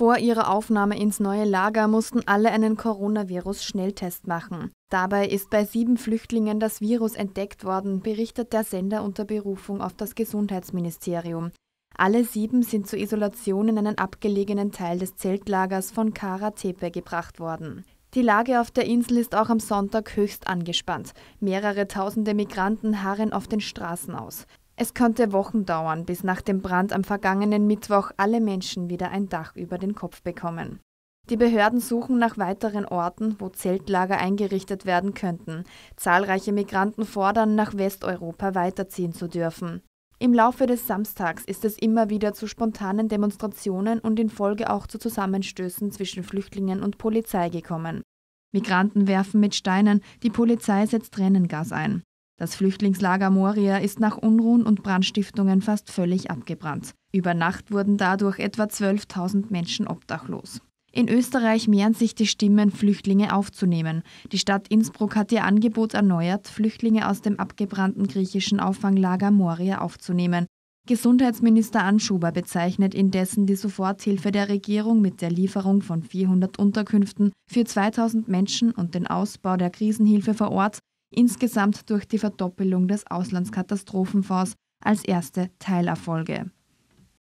Vor ihrer Aufnahme ins neue Lager mussten alle einen Coronavirus-Schnelltest machen. Dabei ist bei 7 Flüchtlingen das Virus entdeckt worden, berichtet der Sender unter Berufung auf das Gesundheitsministerium. Alle 7 sind zur Isolation in einen abgelegenen Teil des Zeltlagers von Kara Tepe gebracht worden. Die Lage auf der Insel ist auch am Sonntag höchst angespannt. Mehrere tausende Migranten harren auf den Straßen aus. Es könnte Wochen dauern, bis nach dem Brand am vergangenen Mittwoch alle Menschen wieder ein Dach über den Kopf bekommen. Die Behörden suchen nach weiteren Orten, wo Zeltlager eingerichtet werden könnten. Zahlreiche Migranten fordern, nach Westeuropa weiterziehen zu dürfen. Im Laufe des Samstags ist es immer wieder zu spontanen Demonstrationen und in Folge auch zu Zusammenstößen zwischen Flüchtlingen und Polizei gekommen. Migranten werfen mit Steinen, die Polizei setzt Tränengas ein. Das Flüchtlingslager Moria ist nach Unruhen und Brandstiftungen fast völlig abgebrannt. Über Nacht wurden dadurch etwa 12.000 Menschen obdachlos. In Österreich mehren sich die Stimmen, Flüchtlinge aufzunehmen. Die Stadt Innsbruck hat ihr Angebot erneuert, Flüchtlinge aus dem abgebrannten griechischen Auffanglager Moria aufzunehmen. Gesundheitsminister Anschuber bezeichnet indessen die Soforthilfe der Regierung mit der Lieferung von 400 Unterkünften für 2.000 Menschen und den Ausbau der Krisenhilfe vor Ort insgesamt durch die Verdoppelung des Auslandskatastrophenfonds als erste Teilerfolge.